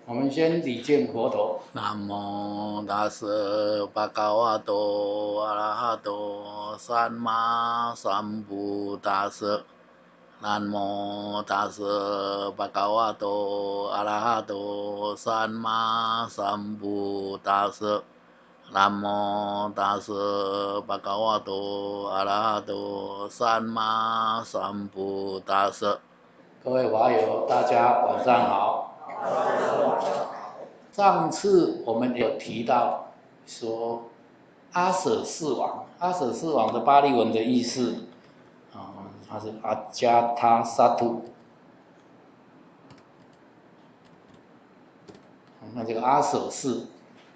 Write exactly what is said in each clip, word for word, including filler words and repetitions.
我们先礼敬佛陀。 南无大舍巴嘎瓦多阿拉哈多三玛三菩大舍。南无大舍巴嘎瓦多阿拉哈多三玛三菩大舍。南无大舍巴嘎瓦多阿拉哈多三玛三菩大舍。 各位法友，大家晚上好。上次我们有提到说阿舍四王，阿舍四王的巴利文的意思啊，它是阿加他萨图。那这个阿舍四，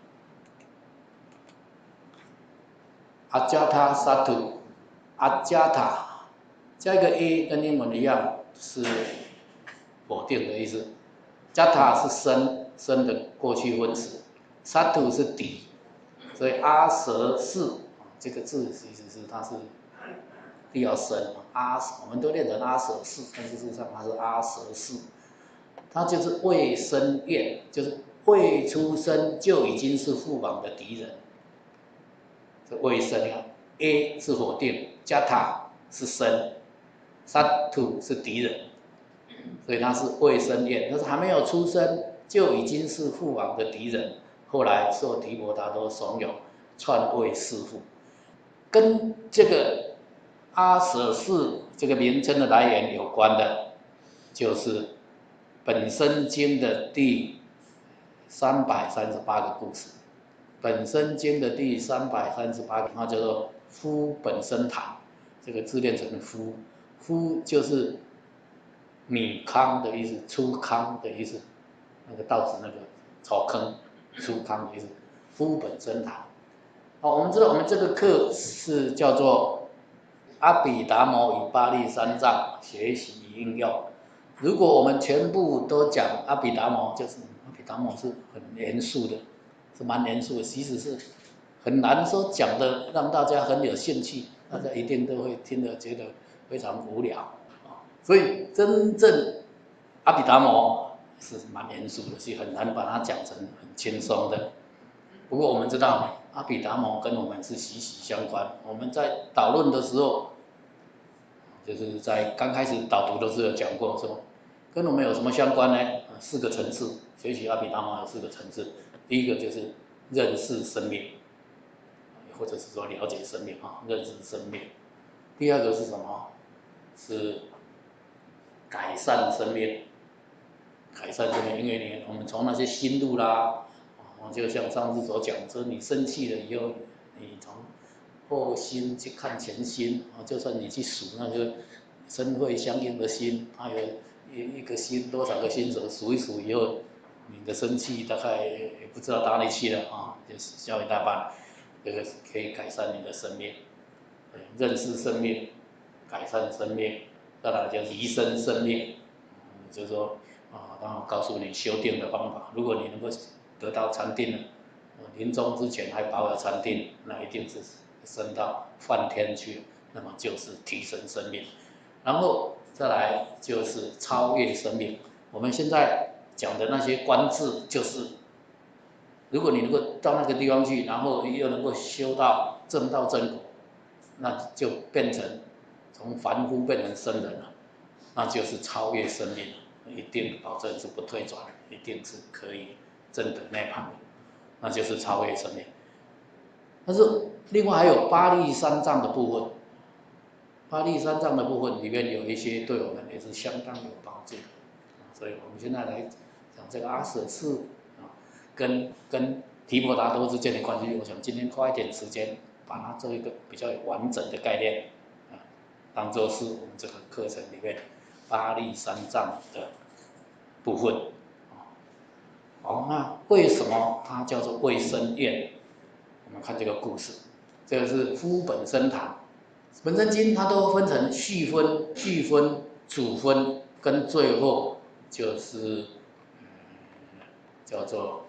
阿加他萨图，阿加塔加一个 a 跟英文一样是否定的意思，加塔是生生的过去分词，萨图是底，所以阿舍四这个字其实是它是比较深，阿我们都念成阿舍四，但是事实上它是阿舍四，它就是未生厌，就是未出生就已经是父王的敌人。这未生啊 ，A 是否定，加塔是生，萨土是敌人，所以他是未生厌，但是还没有出生就已经是父王的敌人。后来受提婆达多怂恿，篡位弑父，跟这个阿舍四这个名称的来源有关的，就是本生经的第三百三十八个故事。本生经的第三百三十八个，它叫做夫本生堂，这个字念成夫，夫就是米糠的意思，出糠的意思，那个稻子那个草坑出糠的意思，夫本生堂。好，我们知道我们这个课是叫做阿毗达摩与巴利三藏学习与应用。如果我们全部都讲阿毗达摩，就是阿毗达摩是很严肃的，是蛮严肃的，其实是很难说讲的让大家很有兴趣，大家一定都会听得觉得非常无聊啊。所以真正阿毗达摩是蛮严肃的，是很难把它讲成很轻松的。不过我们知道阿毗达摩跟我们是息息相关，我们在导论的时候，就是在刚开始导读的时候讲过说，跟我们有什么相关呢？四个层次，学习阿毗达摩有四个层次。第一个就是认识生命，或者是说了解生命啊，认识生命。第二个是什么？是改善生命，改善生命，因为你我们从那些心路啦，就像上次所讲，说你生气了以后，你从后心去看前心啊，就算你去数那个身会相应的心，它有一一个心多少个心手，数一数以后，你的生气大概也不知道到哪里去了啊，就消一大半。这个可以改善你的生命，认识生命，改善生命，再来就提升生命，就是说啊，然后告诉你修定的方法。如果你能够得到禅定了，临终之前还保有禅定，那一定是升到梵天去，那么就是提升生命。然后再来就是超越生命。我们现在讲的那些观智，就是如果你能够到那个地方去，然后又能够修到正道正果，那就变成从凡夫变成圣人了，那就是超越生命了，一定保证是不退转，一定是可以证得涅槃，那就是超越生命。但是另外还有八力三藏的部分，八力三藏的部分里面有一些对我们也是相当有帮助的，所以我们现在来讲这个阿舍四啊，跟跟提婆达多之间的关系，我想今天花一点时间把它做一个比较完整的概念啊，当做是我们这个课程里面八力三藏的部分。好，那为什么它叫做未生厌？我们看这个故事，这个是夫本生堂。本生经它都分成序分、序分、主分，跟最后就是、嗯、叫做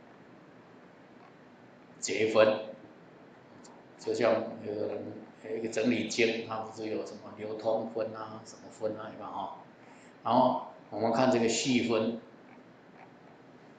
结分。就像有人有一个整理经，它不是有什么流通分啊、什么分啊，对吧？哈。然后我们看这个序分，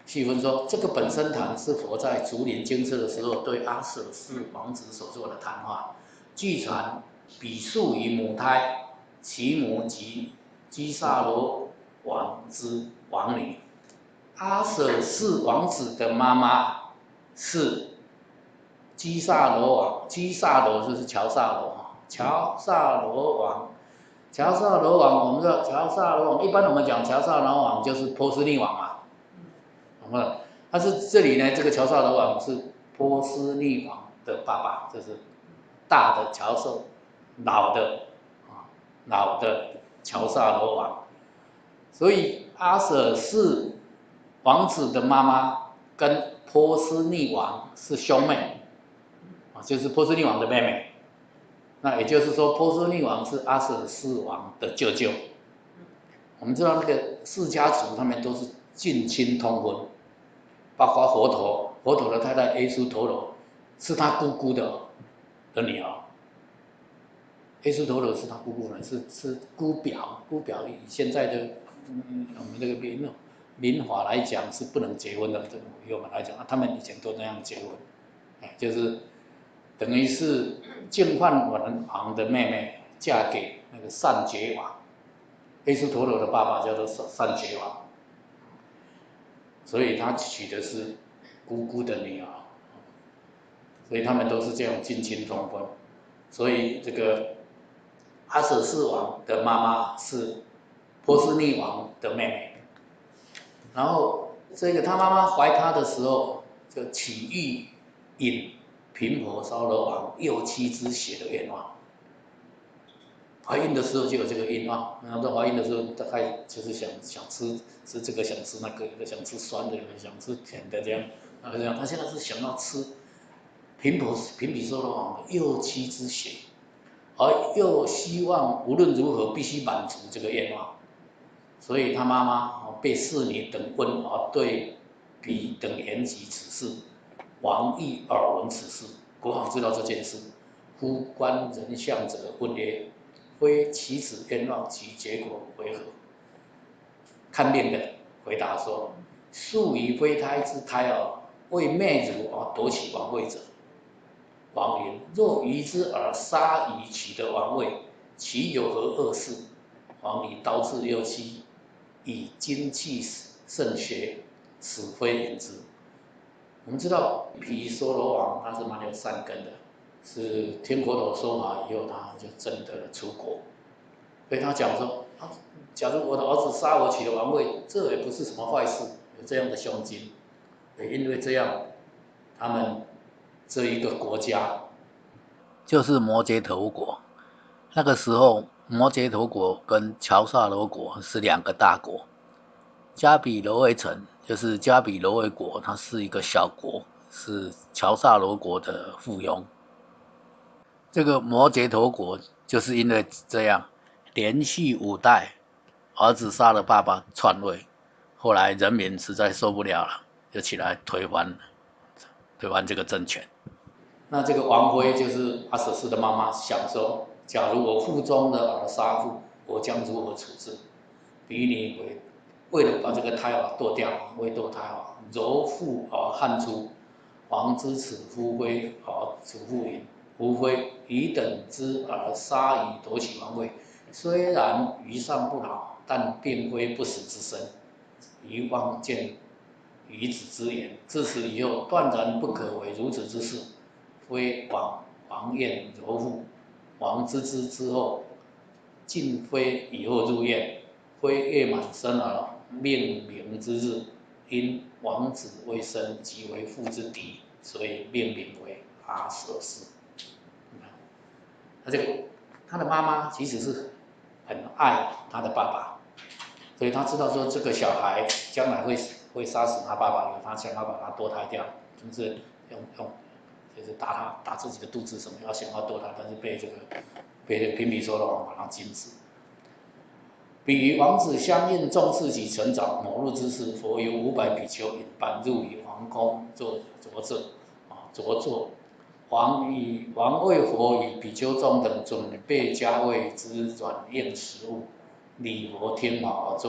细分说，这个本生谈是佛在竹林精舍的时候对阿舍氏王子所做的谈话。据传，彼宿于母胎，其母即基萨罗王之王女。阿舍氏王子的妈妈是基萨罗王，基萨罗就是乔萨罗哈，乔萨罗王。乔萨罗王，我们知道乔萨罗王，一般我们讲乔萨罗王就是波斯匿王嘛，懂吗？但是这里呢，这个乔萨罗王是波斯匿王的爸爸，就是大的乔萨，老的啊，老的乔萨罗王。所以阿舍氏王子的妈妈跟波斯匿王是兄妹，啊，就是波斯匿王的妹妹。那也就是说，波斯匿王是阿舍氏王的舅舅。我们知道那个释家族他们都是近亲通婚，包括佛陀，佛陀的太太耶输陀罗是他姑姑的的女儿。耶输陀罗是他姑姑呢，是是姑表，姑表以现在的嗯我们这个民民法来讲是不能结婚的，这个以我们来讲，啊，他们以前都那样结婚，哎，就是等于是净饭王的妹妹嫁给那个善觉王，耶输陀罗的爸爸叫做善觉王，所以他娶的是姑姑的女儿，所以他们都是这样近亲通婚，所以这个阿舍氏王的妈妈是波斯匿王的妹妹，然后这个他妈妈怀他的时候就起欲饮频婆娑罗王幼妻之血的愿望。怀孕的时候就有这个愿望，然后在怀孕的时候大概就是想想吃吃这个，想吃那个，有的想吃酸的，有的想吃甜的这样，啊这样，他现在是想要吃频婆频毗娑罗王的幼妻之血，而又希望无论如何必须满足这个愿望，所以他妈妈被侍女等问而对彼等言及此事，王亦耳闻此事，国王知道这件事，夫观人相者问曰：非其子愿望，其结果为何？看病的回答说：素以非胎之胎儿为媚辱而夺取王位者。王云：若愚之而杀以取得王位，其有何恶事？王以刀刺幼妻，以精气甚学，此非言之。我们知道毗娑罗王他是蛮有善根的，是听佛陀说法以后，他就真的出国。所以他讲说，啊，假如我的儿子杀我取了王位，这也不是什么坏事，有这样的胸襟。也因为这样，他们这一个国家就是摩羯陀国。那个时候，摩羯陀国跟乔萨罗国是两个大国。加比罗卫城就是加比罗卫国，它是一个小国，是乔萨罗国的附庸。这个摩羯陀国就是因为这样，连续五代儿子杀了爸爸篡位，后来人民实在受不了了，就起来推翻推翻这个政权。 那这个王妃就是阿舍氏的妈妈，想说，假如我腹中的儿杀父，我将如何处置？比拟为为了把这个胎儿剁掉，为堕胎儿，揉腹而汗出。王之此夫非而主妇云：夫非以等之而杀以夺取王位，虽然余尚不老，但并非不死之身。余望见于子之言，自此以后断然不可为如此之事。非往王宴柔腹，王知之之后，尽非以后入院，非月满生儿命名之日，因王子未生即为父之敌，所以命名为阿舍氏。他这个他的妈妈其实是很爱他的爸爸，所以他知道说这个小孩将来会会杀死他爸爸，他想要把他堕胎掉，就是用用。就是打他，打自己的肚子什么，要想要堕胎，但是被这个被这个频毗娑罗王把他禁止。彼与王子相应，重视其成长。某日之时，佛有五百比丘引伴入于皇宫坐着坐啊着坐。王以王为佛与比丘众等准备加味之软硬食物，礼佛听法而坐。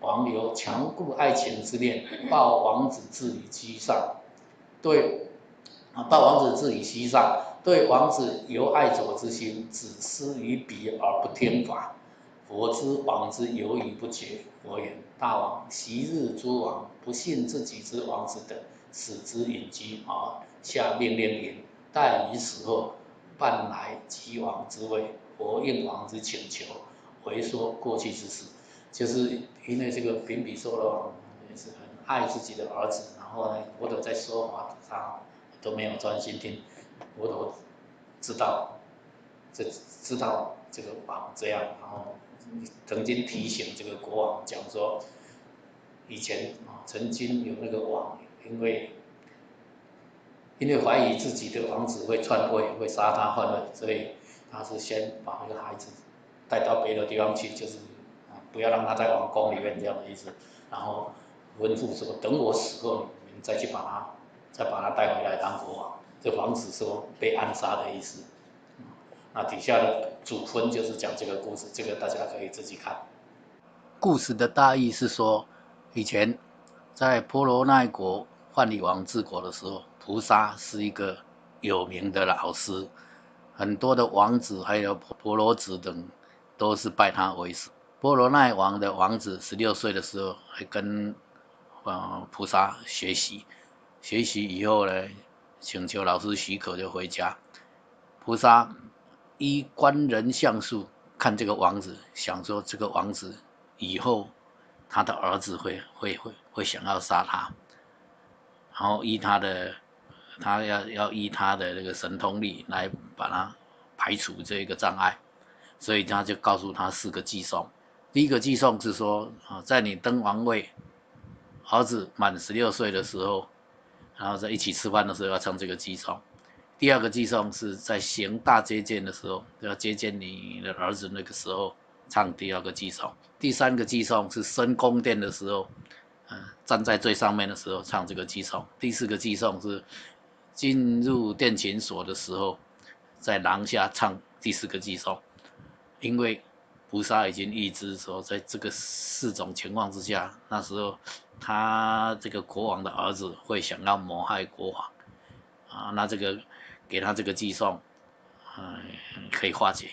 王由强固爱情之念，抱王子置于机上，对啊，抱王子置于膝上，对王子由爱着之心，只施于彼而不听法。佛知王之犹豫不决，佛言：大王，昔日诸王不信自己之王子等，使之隐居而下命令云：待于死后，办来即王之位。佛应王之请求，回说过去之事。就是因为这个秉比娑罗王也是很爱自己的儿子，然后呢，佛陀在说法上都没有专心听，佛陀知道，这知道这个王这样，然后曾经提醒这个国王讲说，以前啊曾经有那个王，因为因为怀疑自己的王子会篡位，会杀他换位，所以他是先把那个孩子带到别的地方去，就是啊不要让他在王宫里面这样的意思，然后吩咐说，等我死后，你们再去把他再把他带回来当国王，这防止说被暗杀的意思。那底下的主分就是讲这个故事，这个大家可以自己看。 故事的大意是说，以前在婆罗奈国梵理王治国的时候，菩萨是一个有名的老师，很多的王子还有婆罗子等都是拜他为师。婆罗奈王的王子十六岁的时候，还跟呃菩萨学习，学习以后呢，请求老师许可就回家。菩萨依观人相术看这个王子，想说这个王子以后他的儿子会会会会想要杀他，然后依他的他要要依他的这个神通力来把他排除这个障碍，所以他就告诉他四个寄送。第一个寄送是说啊，在你登王位，儿子满十六岁的时候，然后在一起吃饭的时候要唱这个寄送。第二个寄送是在行大接见的时候，要接见你的儿子那个时候唱第二个寄送。第三个寄送是升宫殿的时候，呃，站在最上面的时候唱这个寄送。第四个寄送是进入殿琴所的时候，在廊下唱第四个寄送。因为菩萨已经预知说，在这个四种情况之下，那时候他这个国王的儿子会想要谋害国王啊，那这个给他这个寄送，嗯，可以化解。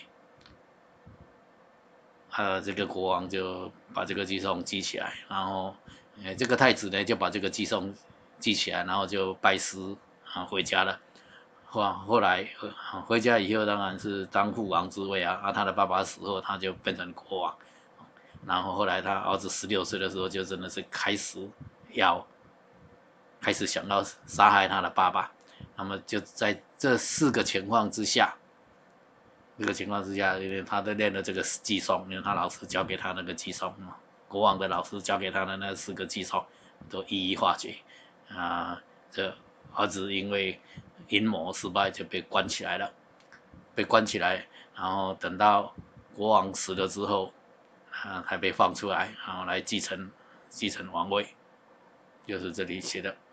呃，这个国王就把这个寄送记起来，然后，呃，这个太子呢就把这个寄送记起来，然后就拜师啊回家了。后后来回家以后，当然是当父王之位啊。啊，他的爸爸死后，他就变成国王。然后后来他儿子十六岁的时候，就真的是开始要开始想要杀害他的爸爸。那么就在这四个情况之下，这个情况之下，因为他都练了这个寄送，因为他老师教给他那个寄送嘛，国王的老师教给他的那四个寄送都一一化解啊。这儿子因为阴谋失败就被关起来了，被关起来，然后等到国王死了之后，啊，才被放出来，然后来继承继承王位，就是这里写的。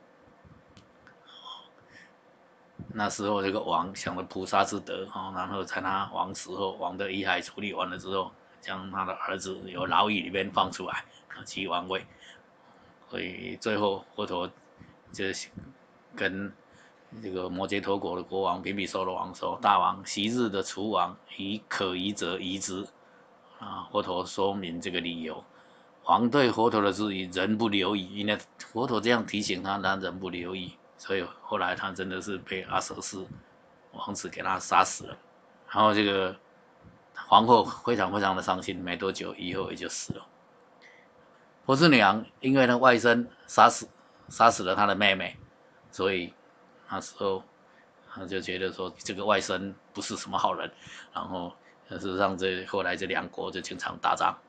那时候这个王想了菩萨之德，哦，然后在他王死后，王的遗骸处理完了之后，将他的儿子由牢狱里面放出来，继王位。所以最后佛陀就跟这个摩羯陀国的国王秉比娑罗王说：“大王，昔日的楚王以可疑者疑之。”啊，佛陀说明这个理由。王对佛陀的质疑仍不留意，因为佛陀这样提醒他，他仍不留意，所以后来他真的是被阿舍斯王子给他杀死了。然后这个皇后非常非常的伤心，没多久以后也就死了。婆斯女郎因为她外甥杀死杀死了她的妹妹，所以那时候她就觉得说这个外甥不是什么好人，然后事实上这后来这两国就经常打仗。